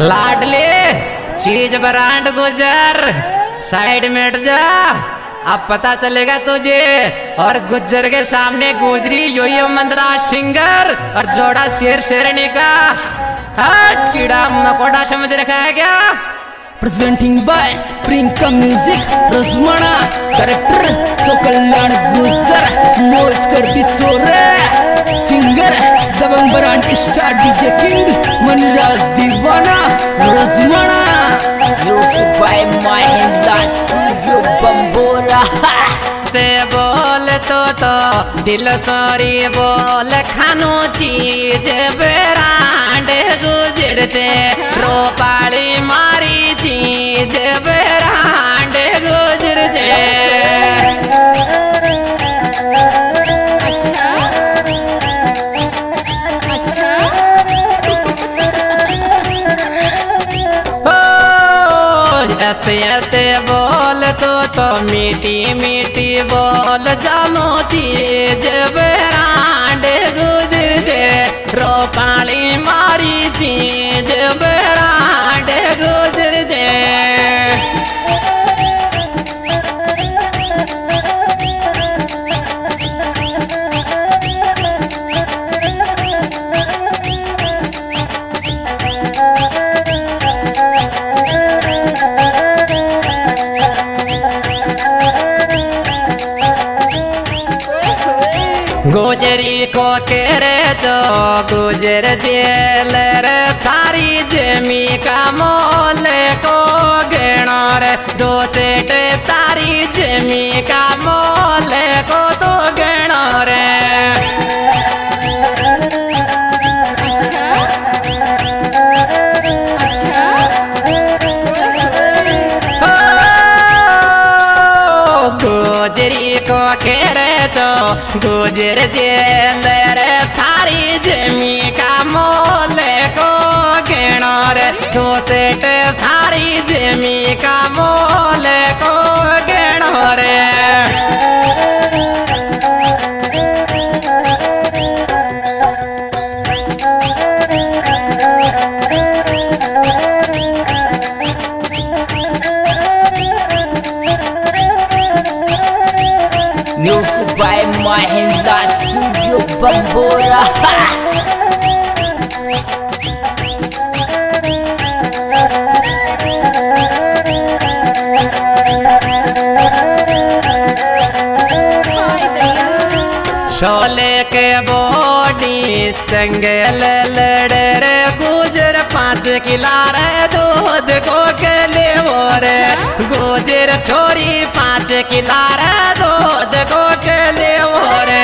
लाडले चीज ब्रांड गुजर साइड में हट जा। अब पता चलेगा तुझे। और गुजर के सामने गुजरी यो मंदरा सिंगर और जोड़ा शेर शेरनी का। हट कीड़ा मकोड़ा समझ रखा है क्या? Presenting by Priyanka music Rasmana director सो कल्याण गुजर मौज करती सोरे singer Dabang brand star DJ king Manraj दीवाना Rasmana music by Mahindra studio Bambora. से बोल तो दिल सॉरी बोल खानो चीज ब्रांड गुजरते रोपाली मारी चीज ब्रांड गुजरते। ऐसे बोल तो मीठी मीठी बोल जानो चीज ब्रांड गुजरते रोपाली मारी चीज ब्रांड गुजरते। गुजरी को केरे तो गुजर जेल रे थारी जमी का मोल को गेणो रे दो सेठ तारी जमी का मोल को तो गेणो रे। गुजरी को केरे तो गुजर जेल रे थारी जमी का मोल को गेणो रे दो सेठ थारी जमी का मोल को गेणो रे। Music by Mahindra studio Bambora. Sholay के बॉडी संगल लड़े रे गुजर 5 किला रे दूध को के ले वो रे गुजर छोरी 5 किला रे दूध को के ले वो रे।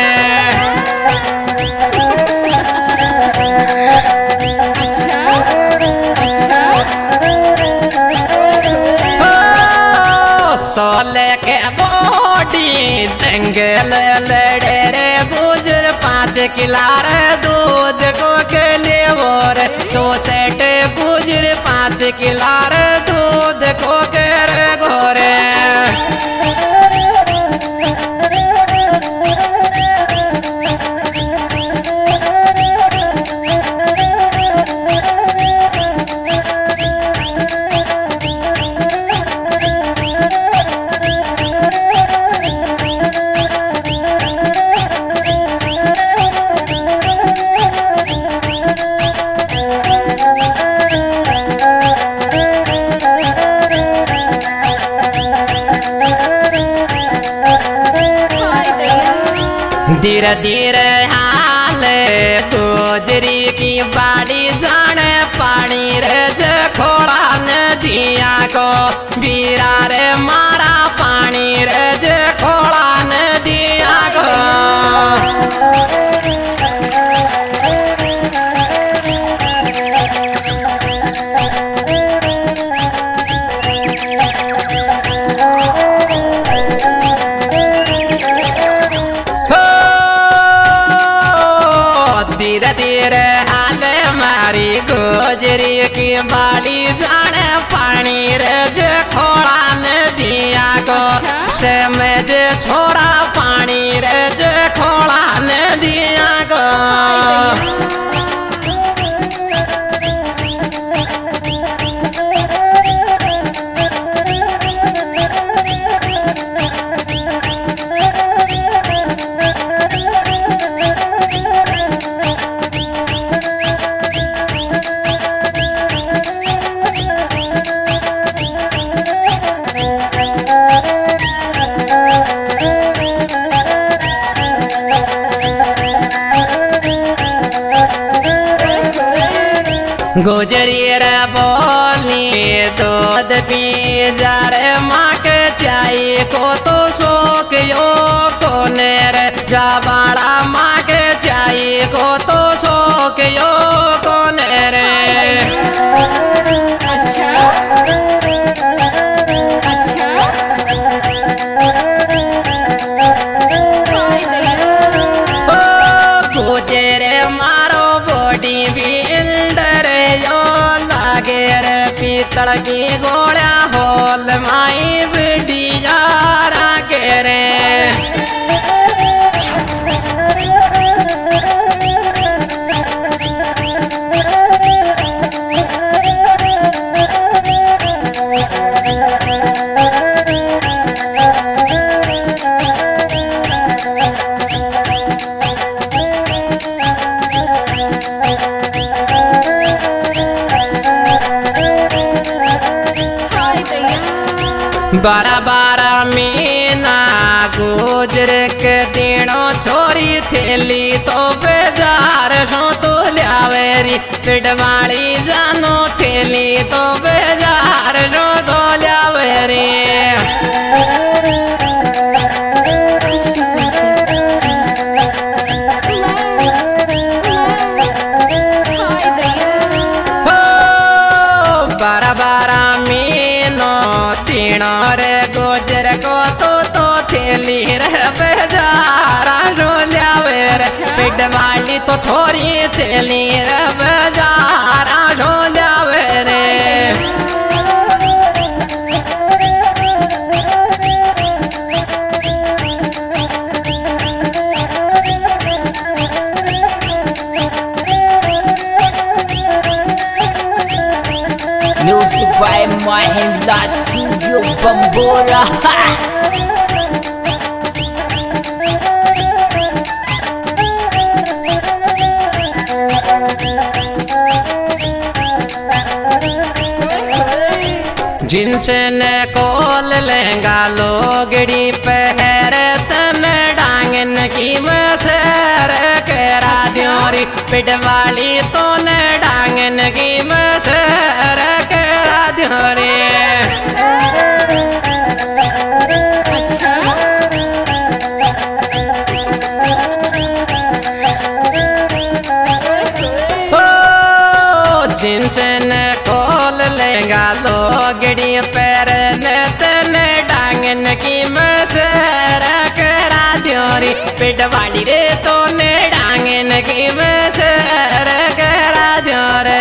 सोले के बॉडी दंगल लड़े रे गुजर 5 किला रे दूध को के ले वो रे तो सेठ गुजर 5 किला रे दूध को के रे घोरे। धीरे धीरे हाल गुजरी की बाड़ी जाने पानी रे खोड़ा नदिया को बीरा रे मारा पानी रे खोड़ा नदिया को। धीरे धीरे हाल मारी गुजरी की बाड़ी जाने पानी रे खोड़ा नदिया को से में छोरा पानी रे खोड़ा नदिया को। गुजरी रे बोली दूध पी जा रे माँ के चाहिए को तो शोक यो कोने रे जा बाड़ा माँ के चाहिए को तो शोक यो कोने रे। पीतल की गोड़ा होल माई बिटिया के रे। बारा बारा मीना गुजर के दिनों छोरी थेली तो बेजार सो तो लियावेरी पिटवाली जानो थेली तो बेजार सो तो लियावेरी। रे गुजर को तो थेली रे बेजारा ढोलियावे रे पिटवाली तो छोरी थेली रे बेजारा ढोलियावे रे। Music by Mahindra Studio Bambora. जिनसे ने कोल लहंगा लोगड़ी पहर तन डांगन की मसर करा द्योरी पिटवाली तो न डांगन की मसर करा द्योरी। जिनसे ने कोल लहंगा लोगड़ी पैर तन डांगन की मसर करा द्योरी पिटवाली रे तो ने डांगन की मसर करा द्योरे।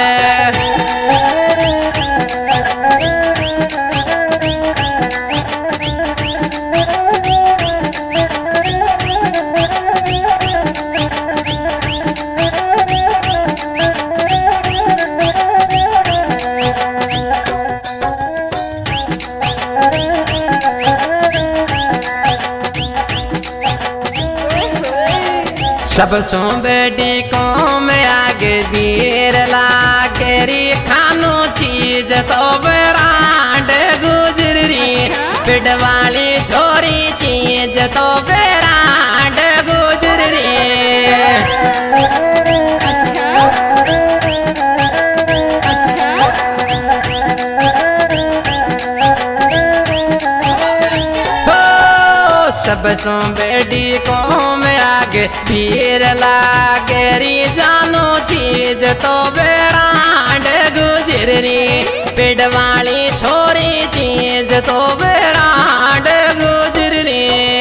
सब सो बेटी को में आगे वीर लागेरी खानो चीज तो बेरांड गुजरी पिटवाली छोरी चीज तो बेरांड गुजरी। सब सो बेटी को में आगे वीर लागेरी जानो चीज तो बेरांड गुजरी पिटवाली छोरी चीज तो बेरांड गुजरी।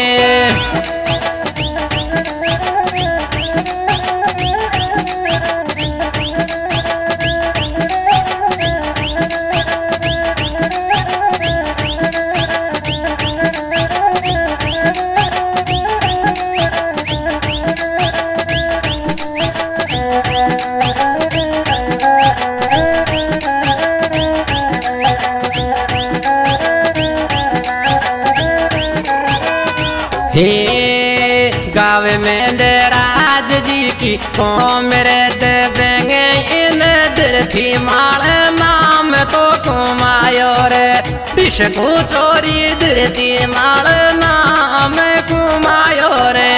हे गाँव में देराज जी की को मेरे देवेंगे इन धरती माल नाम तो कुमायो रे विष को चोरी धरती माल नाम कुमायो रे।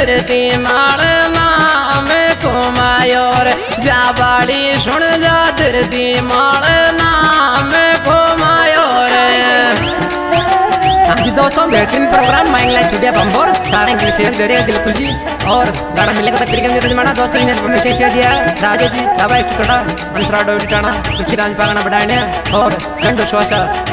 धरती माल नाम घुमायो रे जाबाड़ी सुन जा धरती माल नाम घुमायो रे। हाँ जी दोस्तों, बेहतरीन programme mind life studio Bambor सारे इंग्लिश दे रहे दिल खुशी और गाना मिलेगा तो क्रिकेट में रजमाना दोस्तों ने परमिशन दिया राजा जी दबा एक टुकड़ा अंतरा डोडी टाना कुछ राज पागना बढ़ाने और गंडो शोषा